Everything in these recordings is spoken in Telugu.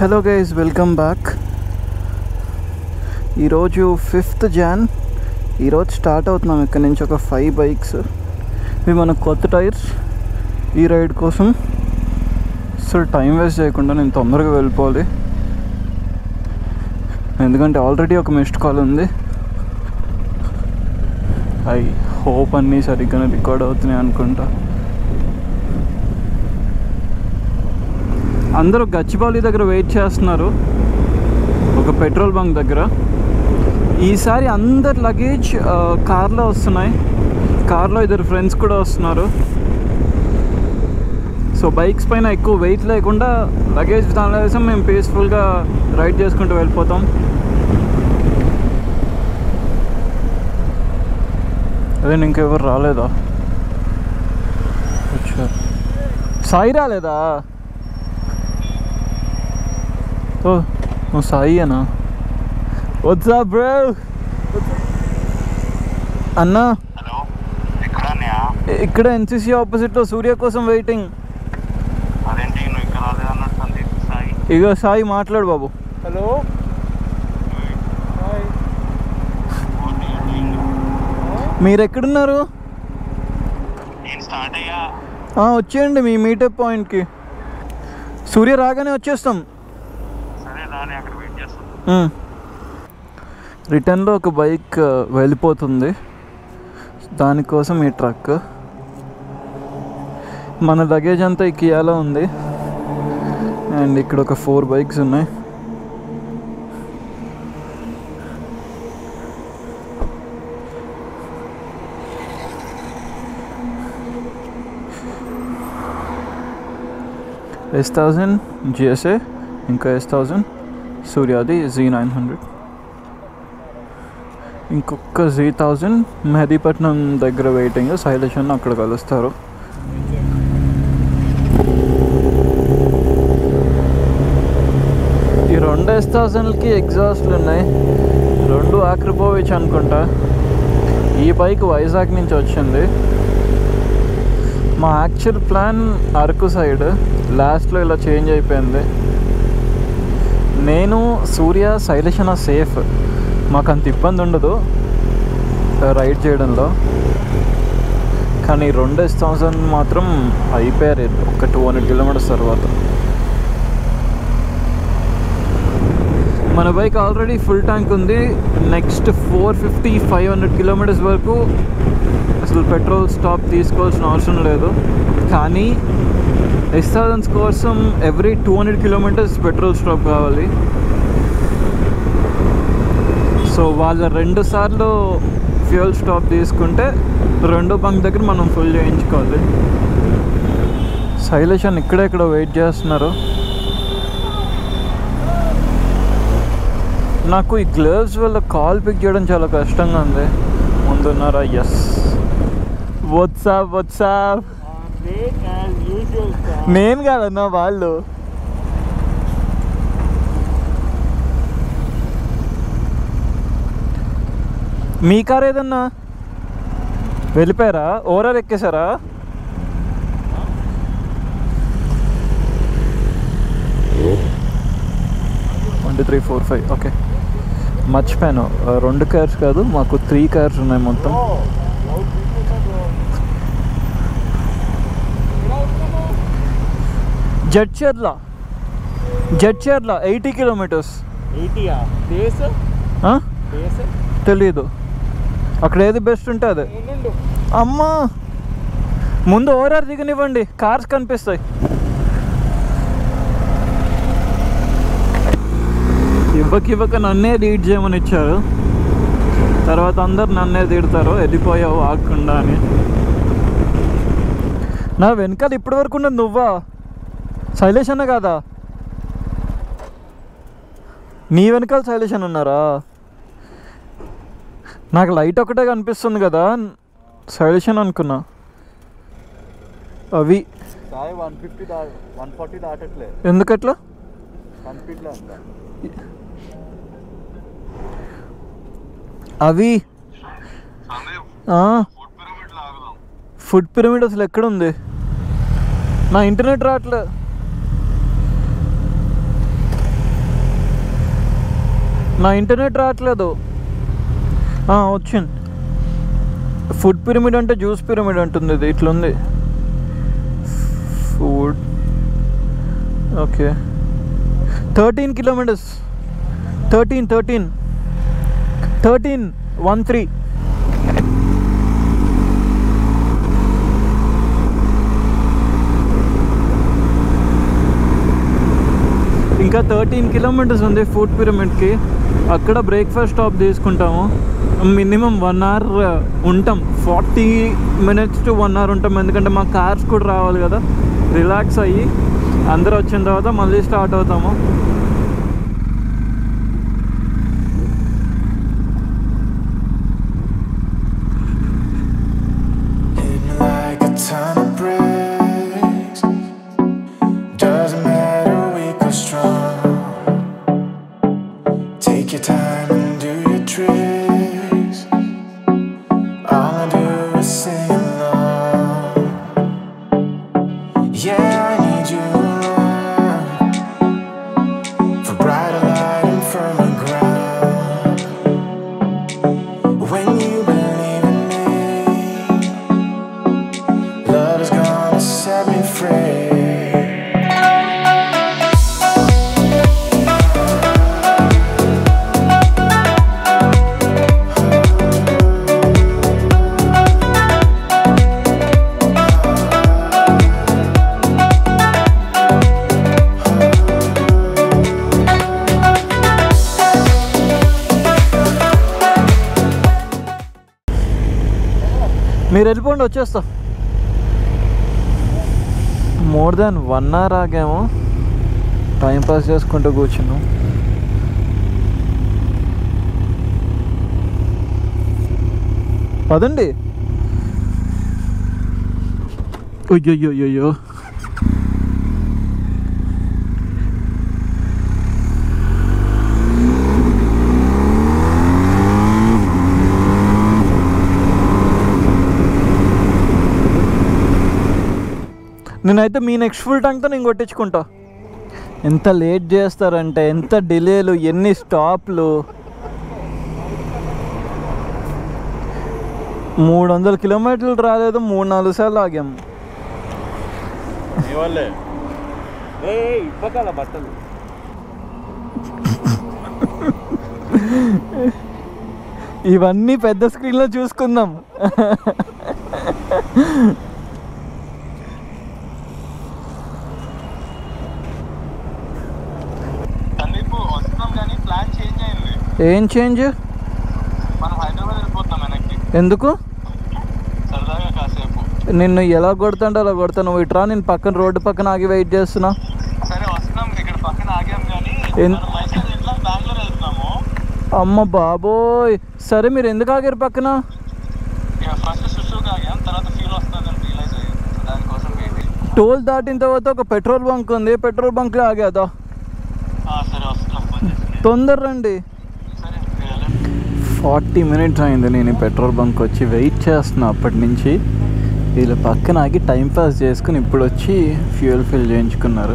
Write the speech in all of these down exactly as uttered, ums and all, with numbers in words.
Hello guys, welcome back. ఈరోజు ఫిఫ్త్ జాన్. ఈరోజు స్టార్ట్ అవుతున్నాం ఇక్కడ నుంచి ఒక ఫైవ్ బైక్స్. ఇవి మన కొత్త టైర్స్ ఈ రైడ్ కోసం. సో టైం వేస్ట్ చేయకుండా నేను తొందరగా వెళ్ళిపోవాలి, ఎందుకంటే ఆల్రెడీ ఒక మిస్డ్ కాల్ ఉంది. ఐ హోప్ అన్నీ సరిగ్గానే రికార్డ్ అవుతున్నాయి అనుకుంటా. అందరూ గచ్చిబౌలి దగ్గర వెయిట్ చేస్తున్నారు, ఒక పెట్రోల్ బంక్ దగ్గర. ఈసారి అందరు లగేజ్ కార్లో వస్తున్నాయి. కార్లో ఇద్దరు ఫ్రెండ్స్ కూడా వస్తున్నారు. సో బైక్స్ పైన ఎక్కువ వెయిట్ లేకుండా లగేజ్ దానిలో వేసాం, మేము పీస్ఫుల్గా రైడ్ చేసుకుంటూ వెళ్ళిపోతాం. అదే ఇంకెవరు రాలేదా? వచ్చారు. సాయి రాలేదా? ఓ నువ్వు సాయి అన్నా? వద్దా బ్రో అన్నా, ఇక్కడ ఎన్సీసీ ఆపోజిట్లో సూర్య కోసం వెయిటింగ్. ఇగో సాయి మాట్లాడు బాబు. హలో, మీరు ఎక్కడున్నారు? వచ్చేయండి మీ మీటప్ పాయింట్కి. సూర్య రాగానే వచ్చేస్తాం. రిటర్న్లో ఒక బైక్ వెళ్ళిపోతుంది, దానికోసం ఈ ట్రక్. మన లగేజ్ అంతా ఈ కియాలో ఉంది. అండ్ ఇక్కడ ఒక ఫోర్ బైక్స్ ఉన్నాయి. ఎస్ థౌజండ్ జిఎస్ఏ, ఇంకా ఎస్ థౌజండ్ సూర్యాది జీ నైన్ హండ్రెడ్, ఇంకొక జీ థౌజండ్ మెహదీపట్నం దగ్గర వెయిటింగ్. శైలేష్ అన్న అక్కడ కలుస్తారు. ఈ రెండు ఎస్ థౌజండ్కి ఎగ్జాస్ట్లు ఉన్నాయి, రెండు ఆక్రిపోవిచ్ అనుకుంటా. ఈ బైక్ వైజాగ్ నుంచి వచ్చింది. మా యాక్చువల్ ప్లాన్ అరకు సైడ్, లాస్ట్లో ఇలా చేంజ్ అయిపోయింది. నేను సూర్య శైలేష్ అన్న సేఫ్, మాకు అంత ఇబ్బంది ఉండదు రైడ్ చేయడంలో. కానీ రెండు ఎస్ థౌజండ్ మాత్రం అయిపోయారు ఒక టూ హండ్రెడ్ కిలోమీటర్స్ తర్వాత. మన బైక్ ఆల్రెడీ ఫుల్ ట్యాంక్ ఉంది. Next four fifty five hundred kilometers వరకు అసలు పెట్రోల్ స్టాప్ తీసుకోవాల్సిన అవసరం లేదు. కానీ ఎస్ థౌజండ్స్ కోసం every two hundred kilometers petrol stop కావాలి. సో వాళ్ళ రెండు సార్లు ఫ్యూయల్ స్టాప్ తీసుకుంటే రెండో బంక్ దగ్గర మనం ఫుల్ చేయించుకోవాలి. శైలేష్ అని ఇక్కడే ఇక్కడ వెయిట్ చేస్తున్నారు. నాకు ఈ గ్లవ్స్ వల్ల కాల్ పిక్ చేయడం చాలా కష్టంగా ఉంది. ముందున్నారా? ఎస్. వాట్సాప్ వాట్సాప్ నేను కాదన్నా, వాళ్ళు. మీ కార్ ఏదన్నా వెళ్ళిపోయారా? ఓవరాల్ ఎక్కేసారా? One two three four five okay, మర్చిపోయాను. రెండు కార్స్ కాదు, మాకు త్రీ కార్స్ ఉన్నాయి మొత్తం. Jadcherla Jadcherla eighty kilometers. తెలీదు, అక్కడ ఏది బెస్ట్ ఉంటే అదే. అమ్మా, ముందు ఓవరాల్ దిగనివ్వండి, కార్స్ కనిపిస్తాయి. ఇవ్వకి ఇవ్వక నన్నే లీడ్ చేయమని ఇచ్చారు, తర్వాత అందరు నన్నే తిడతారు వెళ్ళిపోయావు ఆగకుండా అని. నా వెనకాల ఇప్పటి వరకు ఉన్నది నువ్వా? శైలేష్ అన్న కాదా? నీ వెనకాల శైలేష్ అన్న ఉన్నారా? నాకు లైట్ ఒకటే కనిపిస్తుంది కదా, శైలేష్ అని అనుకున్నా. అవి వన్ ఫిఫ్టీ వన్ ఫార్టీ దాటట్లే, ఎందుకట్లా? అవి ఫుడ్ పిరమిడ్ అసలు ఎక్కడుంది? నా ఇంటర్నెట్ రావట్లే. నా ఇంటర్నెట్ రావట్లేదు. వచ్చింది. ఫుడ్ పిరమిడ్ అంటే జ్యూస్ పిరమిడ్ అంటుంది ఇది. ఇట్లుంది food. Okay, thirteen kilometers. Thirteen thirteen thirteen one three. ఇంకా థర్టీన్ కిలోమీటర్స్ ఉంది ఫుడ్ పిరమిడ్కి. అక్కడ బ్రేక్ఫాస్ట్ స్టాప్ తీసుకుంటాము. మినిమం వన్ అవర్ ఉంటాం, forty minutes to one hour ఉంటాం. ఎందుకంటే మా కార్స్ కూడా రావాలి కదా. రిలాక్స్ అయ్యి అందరూ వచ్చిన తర్వాత మళ్ళీ స్టార్ట్ అవుతాము. మీరు వెళ్ళిపోండి, వచ్చేస్తా. మోర్ దాన్ వన్ అవర్ ఆగాము, టైంపాస్ చేసుకుంటూ కూర్చున్నాం. పదండి. అయ్యో నేనైతే మీ నెక్స్ట్ ఫుల్ ట్యాంక్తో నేను కొట్టించుకుంటా. ఎంత లేట్ చేస్తారంటే, ఎంత డిలేలు, ఎన్ని స్టాప్లు. మూడు వందల కిలోమీటర్లు రాలేదు, మూడు నాలుగు సార్లు ఆగాము. బట్టలు ఇవన్నీ పెద్ద స్క్రీన్లో చూసుకుందాం. ఏం చేంజ్? ఎందుకు? నిన్ను ఎలా కొడతాంటే అలా కొడతాను. నువ్వు ఇట్రా, నేను పక్కన రోడ్డు పక్కన ఆగి వెయిట్ చేస్తున్నా. అమ్మ బాబోయ్, సరే మీరు ఎందుకు ఆగారు పక్కన? టోల్ దాటిన తర్వాత ఒక పెట్రోల్ బంక్ ఉంది, పెట్రోల్ బంక్లో ఆగాదా? తొందర రండి. ఫార్టీ మినిట్స్ అయింది నేను పెట్రోల్ బంక్ వచ్చి వెయిట్ చేస్తున్నా. అప్పటి నుంచి వీళ్ళ పక్కన ఆగి టైంపాస్ చేసుకుని ఇప్పుడు వచ్చి ఫ్యూయల్ ఫిల్ చేయించుకున్నారు.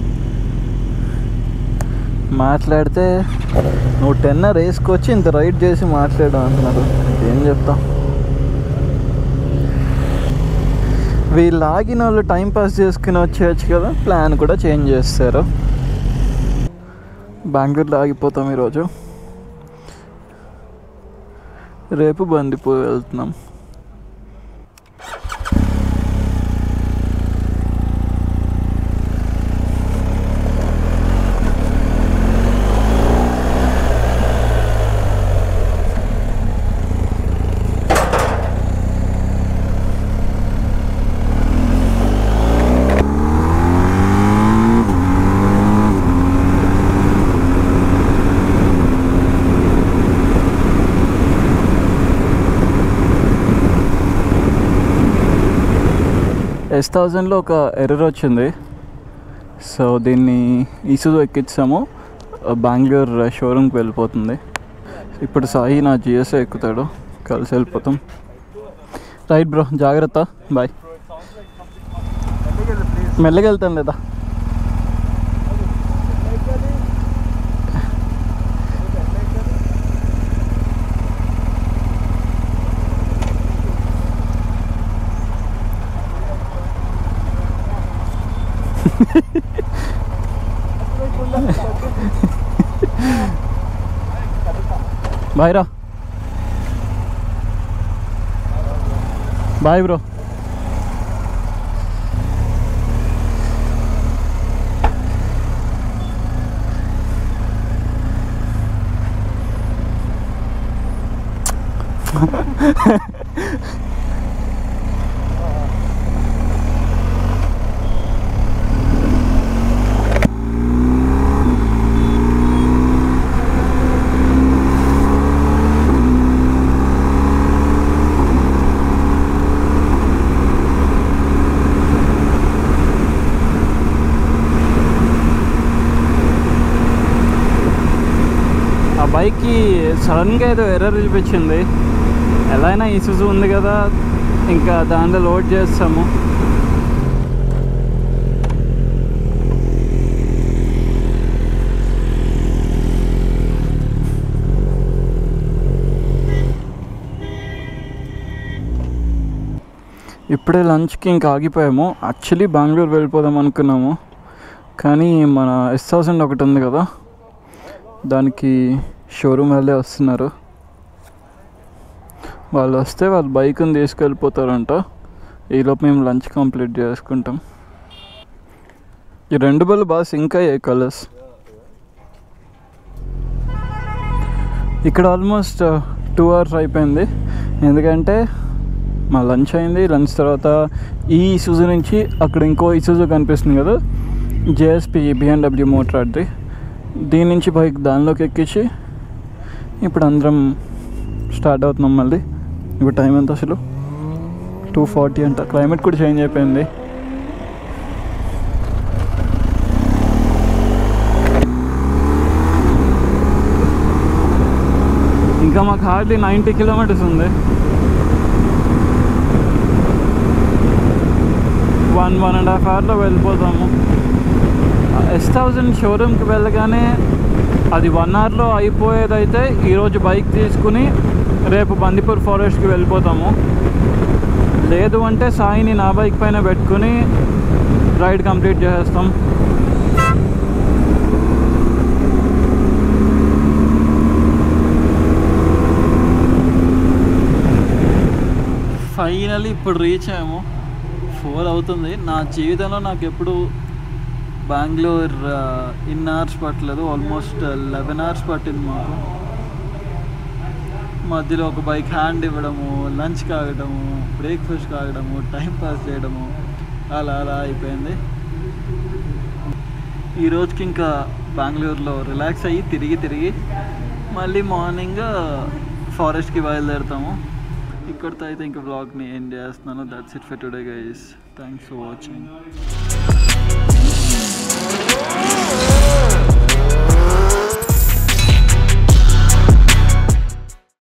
మాట్లాడితే నువ్వు టెన్నర్ వేసుకొచ్చి ఇంత రైడ్ చేసి మాట్లాడు అంటున్నారు. ఏం చెప్తాం? వీళ్ళు ఆగిన వాళ్ళు టైంపాస్ చేసుకుని వచ్చేయచ్చు కదా. ప్లాన్ కూడా చేంజ్ చేస్తారు. బెంగళూరులో ఆగిపోతాం ఈరోజు, రేపు బందిపూర్ వెళ్తున్నాం. ఎస్ థౌజండ్లో ఒక ఎర్రర్ వచ్చింది. సో దీన్ని ఈసుజు ఎక్కించాము, బెంగళూరు షోరూమ్కి వెళ్ళిపోతుంది. ఇప్పుడు సాయి నా జిఎస్ఏ ఎక్కుతాడు, కలిసి వెళ్ళిపోతాం. రైట్ బ్రో, జాగ్రత్త, బాయ్. మెల్లగా వెళ్తాను లేదా? బాయ్ రా. Bye bro. బైక్కి సడన్గా ఏదో ఎర్రర్ చూపించింది. ఎలా అయినా ఇసుజు ఉంది కదా, ఇంకా దాంట్లో లోడ్ చేస్తాము. ఇప్పుడే లంచ్కి ఇంకా ఆగిపోయాము. యాక్చువల్లీ బెంగళూరు వెళ్ళిపోదాం అనుకున్నాము, కానీ మన ఎస్ థౌసండ్ ఒకటి ఉంది కదా, దానికి షోరూమ్ వాళ్ళే వస్తున్నారు. వాళ్ళు వస్తే వాళ్ళు బైక్ని తీసుకెళ్ళిపోతారంట. ఈలోపు మేము లంచ్ కంప్లీట్ చేసుకుంటాం. ఈ రెండు బళ్ళు బాగా సింక్ అయ్యాయి కలర్స్. ఇక్కడ ఆల్మోస్ట్ టూ అవర్స్ అయిపోయింది, ఎందుకంటే మా లంచ్ అయింది. లంచ్ తర్వాత ఈ ఇసుజు నుంచి అక్కడ ఇంకో ఇసుజు కనిపిస్తుంది కదా, జేఎస్పి బిఎండబ్ల్యూ మోటార్ అది, దీని నుంచి బైక్ దానిలోకి ఎక్కించి ఇప్పుడు అందరం స్టార్ట్ అవుతున్నాం మళ్ళీ. ఇప్పుడు టైం ఎంత అసలు? టూ ఫార్టీ అంట. క్లైమేట్ కూడా చేంజ్ అయిపోయింది. ఇంకా మాకు హార్డ్లీ నైంటీ కిలోమీటర్స్ ఉంది. వన్ వన్ అండ్ హాఫ్ అవర్లో వెళ్ళిపోతాము. ఎస్ థౌజండ్ షోరూమ్కి వెళ్ళగానే అది వన్ అవర్లో అయిపోయేదైతే ఈరోజు బైక్ తీసుకుని రేపు బందిపూర్ ఫారెస్ట్కి వెళ్ళిపోతాము. లేదు అంటే సాయిని నా బైక్ పైన పెట్టుకుని రైడ్ కంప్లీట్ చేసేస్తాం. ఫైనల్లీ ఇప్పుడు రీచ్ అయ్యాము. ఫోర్ అవుతుంది. నా జీవితంలో నాకు ఎప్పుడు బెంగళూరు ఇన్ అవర్స్ పట్టలేదు, ఆల్మోస్ట్ లెవెన్ అవర్స్ పట్టింది మాకు. మధ్యలో ఒక బైక్ హ్యాండ్ ఇవ్వడము, లంచ్ కాగడము, బ్రేక్ఫాస్ట్ కాగడము, టైం పాస్ చేయడము, అలా అలా అయిపోయింది. ఈ రోజుకి ఇంకా బెంగళూరులో రిలాక్స్ అయ్యి తిరిగి తిరిగి మళ్ళీ మార్నింగ్ ఫారెస్ట్కి బయలుదేరుతాము. ఇక్కడితో అయితే ఇంకా బ్లాగ్ని ఎండ్ చేస్తున్నాను. That's it for today guys. Thanks for watching.